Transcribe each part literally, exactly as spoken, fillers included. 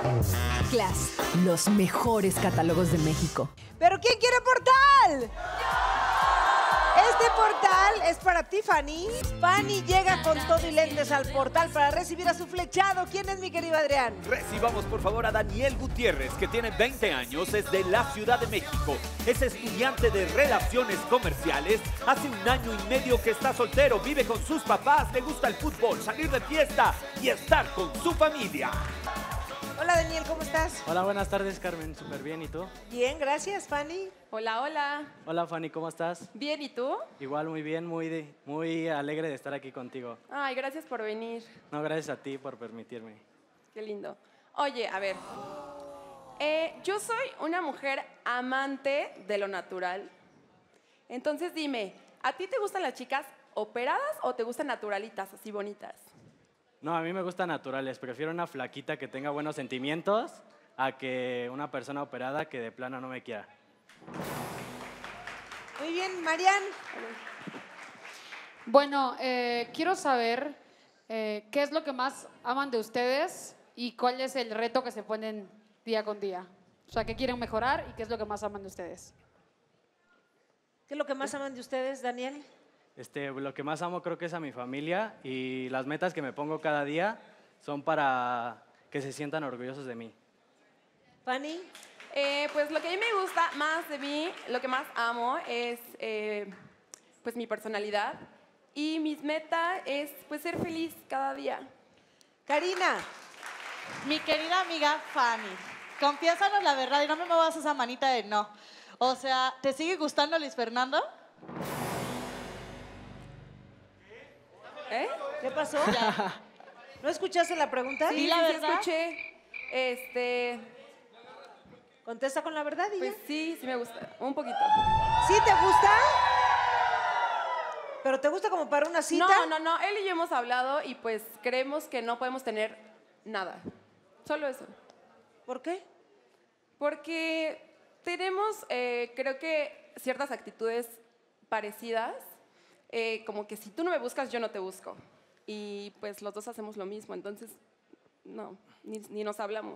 Class, los mejores catálogos de México. ¿Pero quién quiere Portal? Este Portal es para ti, Fanny. Fanny llega con todo y lentes al Portal para recibir a su flechado. ¿Quién es, mi querido Adrián? Recibamos por favor a Daniel Gutiérrez, que tiene veinte años, es de la Ciudad de México. Es estudiante de Relaciones Comerciales. Hace un año y medio que está soltero, vive con sus papás, le gusta el fútbol, salir de fiesta y estar con su familia. Hola, Daniel, ¿cómo estás? Hola, buenas tardes, Carmen. Súper bien, ¿y tú? Bien, gracias, Fanny. Hola, hola. Hola, Fanny, ¿cómo estás? Bien, ¿y tú? Igual, muy bien, muy, de- muy alegre de estar aquí contigo. Ay, gracias por venir. No, gracias a ti por permitirme. Qué lindo. Oye, a ver. Eh, yo soy una mujer amante de lo natural. Entonces dime, ¿a ti te gustan las chicas operadas o te gustan naturalitas, así bonitas? No, a mí me gustan naturales. Prefiero una flaquita que tenga buenos sentimientos a que una persona operada que de plano no me quiera. Muy bien, Marian. Bueno, eh, quiero saber eh, qué es lo que más aman de ustedes y cuál es el reto que se ponen día con día. O sea, qué quieren mejorar y qué es lo que más aman de ustedes. ¿Qué es lo que más aman de ustedes, Daniel? Este, lo que más amo creo que es a mi familia y las metas que me pongo cada día son para que se sientan orgullosos de mí. Fanny. Eh, pues lo que a mí me gusta más de mí, lo que más amo es eh, pues mi personalidad y mi meta es pues ser feliz cada día. Karina. Mi querida amiga Fanny, confiésanos la verdad y no me muevas esa manita de no. O sea, ¿te sigue gustando Luis Fernando? ¿Eh? ¿Qué pasó? ¿No escuchaste la pregunta? Sí, ¿Y la sí, sí verdad? escuché. Este, Contesta con la verdad y pues ya. sí, sí me gusta, un poquito. ¿Sí te gusta? ¿Pero te gusta como para una cita? No, no, no, él y yo hemos hablado y pues creemos que no podemos tener nada. Solo eso. ¿Por qué? Porque tenemos, eh, creo que, ciertas actitudes parecidas. Eh, como que si tú no me buscas, yo no te busco. Y pues los dos hacemos lo mismo, entonces, no, ni, ni nos hablamos.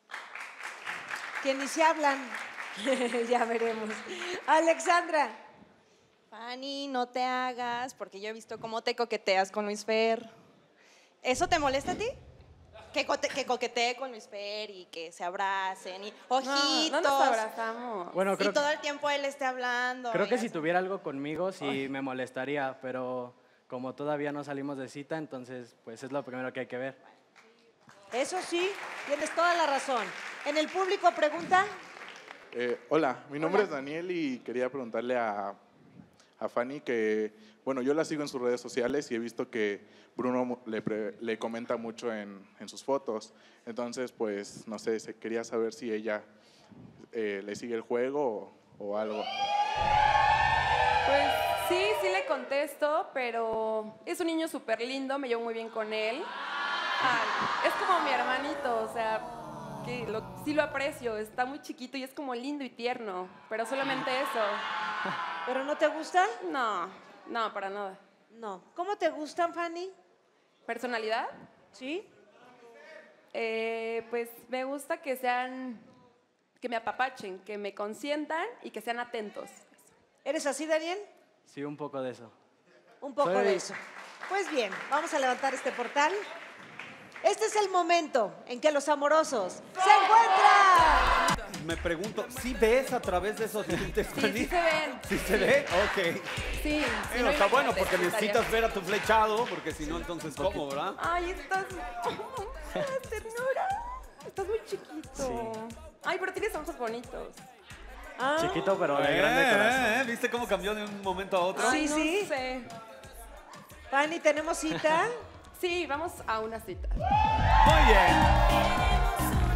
Que ni se hablan. Ya veremos. Alexandra. Fanny, no te hagas, porque yo he visto cómo te coqueteas con Luis Fer. ¿Eso te molesta a ti? Que, cote- que coquetee con Luis Fer y que se abracen y ojitos. No, no nos abrazamos. Bueno, creo y todo el tiempo él esté hablando. Creo y que si así. tuviera algo conmigo sí me molestaría, pero como todavía no salimos de cita, entonces pues es lo primero que hay que ver. Eso sí, tienes toda la razón. ¿En el público pregunta? Eh, hola, mi nombre Hola. es Daniel y quería preguntarle a, a Fanny que, bueno, yo la sigo en sus redes sociales y he visto que Bruno mu- le, pre- le comenta mucho en, en sus fotos. Entonces, pues, no sé, se- quería saber si ella eh, le sigue el juego o, o algo. Pues sí, sí le contesto, pero es un niño súper lindo, me llevo muy bien con él. Ay, es como mi hermanito, o sea, que lo- sí lo aprecio, está muy chiquito y es como lindo y tierno, pero solamente eso. ¿Pero no te gustan? No, no, para nada. No. ¿Cómo te gustan, Fanny? ¿Personalidad? ¿Sí? Eh, pues me gusta que sean, que me apapachen, que me consientan y que sean atentos. ¿Eres así, Daniel? Sí, un poco de eso. Un poco Soy- de eso. Pues bien, vamos a levantar este portal. Este es el momento en que los amorosos se encuentran. Me pregunto, ¿sí ves a través de esos lentes, Sí, Fanny? sí se ven. ¿Sí se ve? Ok. Sí, sí, Bueno, no, está bueno imagínate, porque estaría- necesitas ver a tu flechado, porque si no, entonces, ¿cómo, verdad? Ay, estás... ternura. Estás muy chiquito. Ay, pero tienes ojos bonitos. Ah, Chiquito, pero de Eh, grande corazón. eh, ¿Viste cómo cambió de un momento a otro? Sí, Ay, no sí. sé. Fanny, ¿tenemos cita? Sí, vamos a una cita. Muy bien.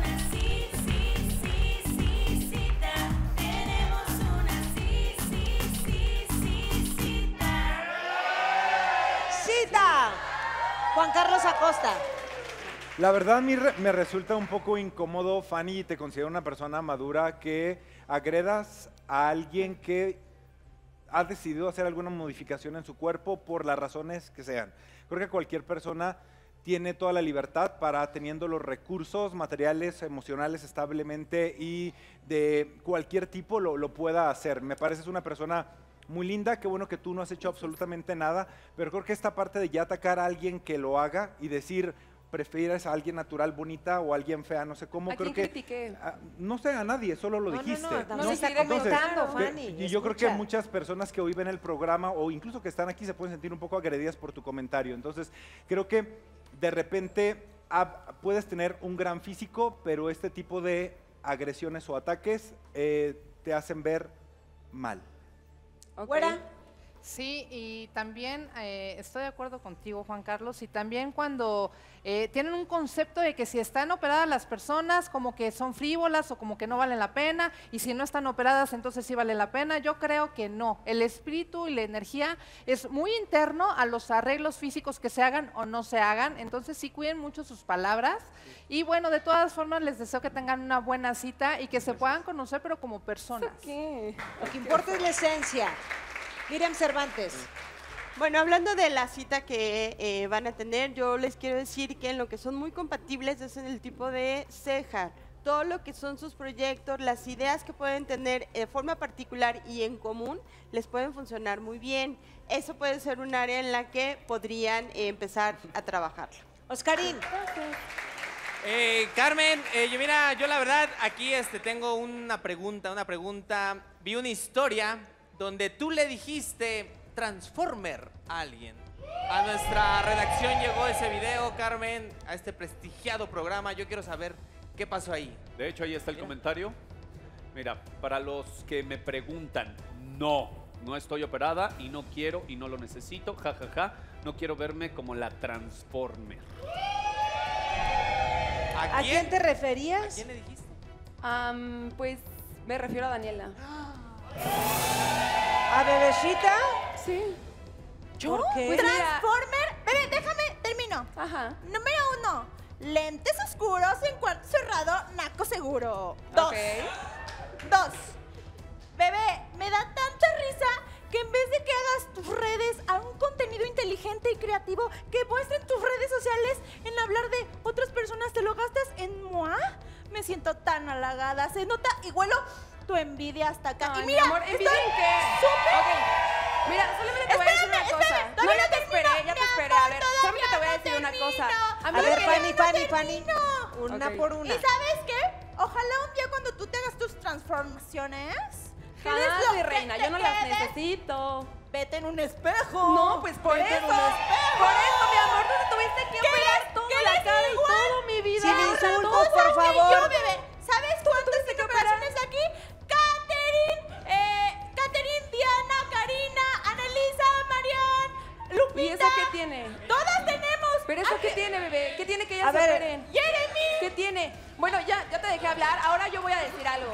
¡Cita! Juan Carlos Acosta. La verdad a mí re- me resulta un poco incómodo, Fanny, y te considero una persona madura, que agredas a alguien que ha decidido hacer alguna modificación en su cuerpo por las razones que sean. Creo que cualquier persona tiene toda la libertad para, teniendo los recursos materiales, emocionales establemente y de cualquier tipo, lo, lo pueda hacer. Me pareces una persona muy linda, qué bueno que tú no has hecho absolutamente nada, pero creo que esta parte de ya atacar a alguien que lo haga y decir, prefieres a alguien natural, bonita o a alguien fea, no sé cómo, ¿A creo quién que critiqué? a, no sé a nadie, solo lo No, no, dijiste. no, no se está comentando, Fanny, y yo creo que escucha. muchas personas que hoy ven el programa o incluso que están aquí se pueden sentir un poco agredidas por tu comentario. Entonces, creo que de repente ah, puedes tener un gran físico, pero este tipo de agresiones o ataques eh, te hacen ver mal. Güera. Sí, y también eh, estoy de acuerdo contigo, Juan Carlos, y también cuando eh, tienen un concepto de que si están operadas las personas, como que son frívolas o como que no valen la pena, y si no están operadas, entonces sí vale la pena. Yo creo que no. El espíritu y la energía es muy interno a los arreglos físicos que se hagan o no se hagan, entonces sí cuiden mucho sus palabras. Y bueno, de todas formas les deseo que tengan una buena cita y que se puedan conocer, pero como personas. ¿Qué? Lo que importa es la esencia. Miriam Cervantes. Bueno, hablando de la cita que eh, van a tener, yo les quiero decir que en lo que son muy compatibles es en el tipo de ceja. Todo lo que son sus proyectos, las ideas que pueden tener de forma particular y en común, les pueden funcionar muy bien. Eso puede ser un área en la que podrían eh, empezar a trabajarlo. Oscarín. Eh, Carmen, eh, yo, mira, yo la verdad aquí este, tengo una pregunta, una pregunta. Vi una historia donde tú le dijiste Transformer a alguien. A nuestra redacción llegó ese video, Carmen, a este prestigiado programa. Yo quiero saber qué pasó ahí. De hecho, ahí está el comentario. Mira, para los que me preguntan, no, no estoy operada y no quiero y no lo necesito, jajaja, ja, ja, no quiero verme como la Transformer. ¿A quién te referías? ¿A quién le dijiste? Um, pues me refiero a Daniela. ¿A Bebecita? Sí. ¿Yo? ¿Por qué? Pues Transformer, bebé, déjame, termino. Ajá. Número uno, lentes oscuros en cuarto cerrado, naco seguro. Dos. Okay. Dos. Bebé, me da tanta risa que en vez de que hagas tus redes a un contenido inteligente y creativo, que muestren tus redes sociales en hablar de otras personas, te lo gastas en moi. Me siento tan halagada, se nota y huelo tu envidia hasta acá. Ay, y mira, mi amor, ¿envidia estoy en qué? súper... Ok. Mira, solamente te voy a decir una Espérame, cosa. espérame, No, todavía ya te no esperé, termino, ya te mi esperé. amor, A ver, todavía solamente te voy a no decir una cosa. A mí ver, lo que- Fanny, Fanny, Fanny. Una Ok. por una. ¿Y sabes qué? Ojalá un día cuando tú te hagas tus transformaciones, quedes Jamás, lo mi que reina, te yo no las quedes. necesito. Vete en un espejo. No, pues por Vete eso. en un espejo. Por eso, mi amor, tú te tuviste que ¿Qué operar eres? toda ¿Qué la eres cara y igual? todo mi vida. Sin O sea, insultos, todo. por Igual que favor. yo, bebé. ¿Sabes cuántas tengo operaciones aquí? Catherine, eh, Catherine, Diana, Karina, Annelisa, Marian, Lupita. ¿Y eso qué tiene? Todas tenemos. ¿Pero eso ¿A qué qué? tiene, bebé? ¿Qué tiene que ellas A se ver, operen? Jeremy. ¿Qué tiene? Bueno, ya, ya te dejé hablar, ahora yo voy a decir algo.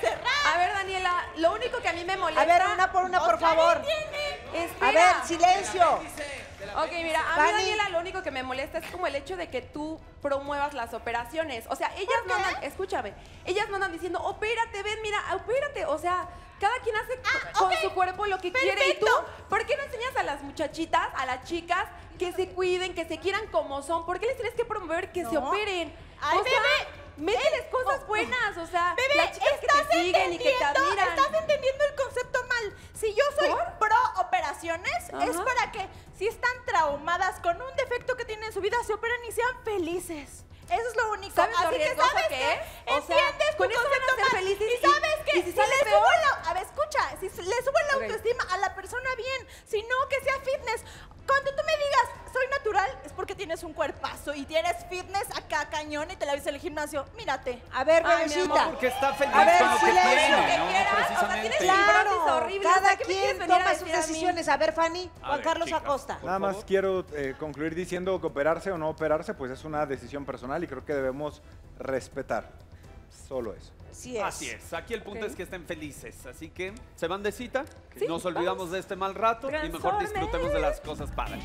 A ver, Daniela, lo único que a mí me molesta... A ver, una por una, por favor. Espera. A ver, silencio. Ok, mira, a mí, Fanny. Daniela, lo único que me molesta es como el hecho de que tú promuevas las operaciones. O sea, ellas no andan, escúchame, ellas no andan diciendo, opérate, ven, mira, opérate. O sea, cada quien hace Ah, con ok. su cuerpo lo que quiere. Y tú, Perfecto. ¿por qué no enseñas a las muchachitas, a las chicas, que se cuiden, que se quieran como son? ¿Por qué les tienes que promover que se No. operen? Ay, o sea, bebé. mételes cosas oh, buenas, o sea, Bebé, las chicas que estás te siguen y que te entendiendo, admiran. estás entendiendo el concepto mal. Si yo soy ¿Por? pro operaciones, Ajá. es para que si están traumadas con un defecto que tienen en su vida, se operen y sean felices. Eso es lo único. ¿Sabes lo Así que, riesgoso ¿sabes que qué? es? O sea, Entiendes tu con eso van a concepto ser mal. felices Y y- sabes qué? y si sale le peor- subo la... A ver, escucha. Si s- le subo la Ok. autoestima a la persona bien, si no, que sea fitness. Cuando tú me digas, soy natural, es porque tienes un cuerpazo y tienes fitness acá cañón y te la ves en el gimnasio. Mírate. A ver, Ay, mi Bebecita. amor, Porque está feliz A ver, con lo que silencio. tiene, Lo que ¿no? quieras, o sea, Precisamente. tienes fibrosis Claro, horrible, o cada sea, ¿qué me quieres quien venir a toma sus decir a mí? decisiones. A ver, Fanny, A Juan ver, Carlos chicas, Acosta. por Nada más favor. quiero eh, concluir diciendo que operarse o no operarse, pues es una decisión personal y creo que debemos respetar. Solo eso. Así es. Así es, aquí el punto Ok. es que estén felices, así que se van de cita, Sí, nos olvidamos vamos. de este mal rato y mejor Transformers. disfrutemos de las cosas padres.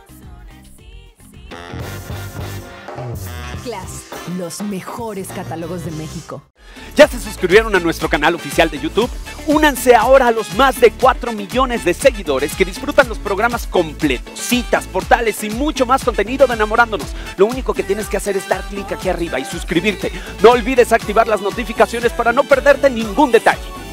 Class, los mejores catálogos de México. ¿Ya se suscribieron a nuestro canal oficial de YouTube? Únanse ahora a los más de cuatro millones de seguidores que disfrutan los programas completos, citas, portales y mucho más contenido de Enamorándonos. Lo único que tienes que hacer es dar clic aquí arriba y suscribirte. No olvides activar las notificaciones para no perderte ningún detalle.